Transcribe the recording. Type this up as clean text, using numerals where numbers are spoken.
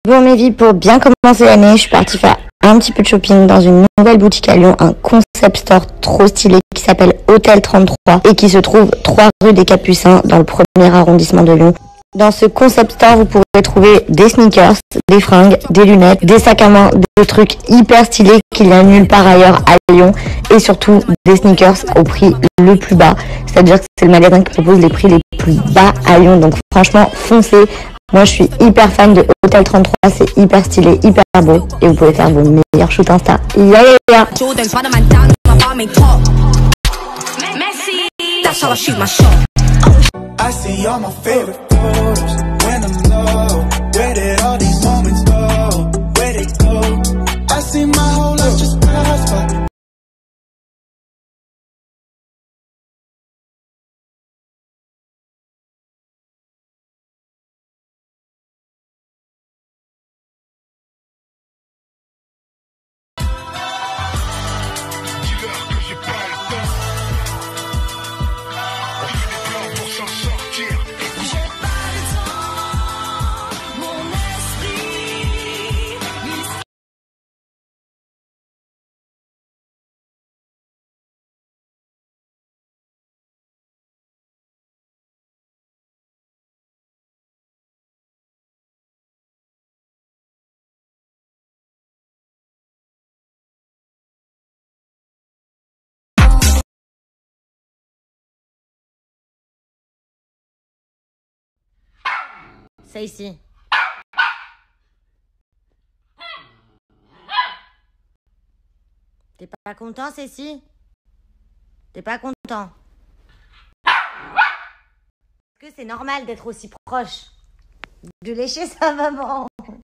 Bon mes vies, pour bien commencer l'année, je suis partie faire un petit peu de shopping dans une nouvelle boutique à Lyon, un concept store trop stylé qui s'appelle Hôtel 33 et qui se trouve 3 rue des Capucins dans le premier arrondissement de Lyon. Dans ce concept store, vous pourrez trouver des sneakers, des fringues, des lunettes, des sacs à main, des trucs hyper stylés qu'il n'y a nulle part ailleurs à Lyon et surtout des sneakers au prix le plus bas. C'est-à-dire que c'est le magasin qui propose les prix les plus bas à Lyon. Donc franchement, foncez. Moi, je suis hyper fan de Hôtel 33. C'est hyper stylé, hyper beau. Et vous pouvez faire vos meilleurs shoots Insta. Yeah, yeah, yeah. I see all my favorite photos when I'm low. Where did all these moments go? Where they go? I see my whole life just pass by. C'est ici. T'es pas content, Cécile? T'es pas content? Est-ce que c'est normal d'être aussi proche? De lécher sa maman?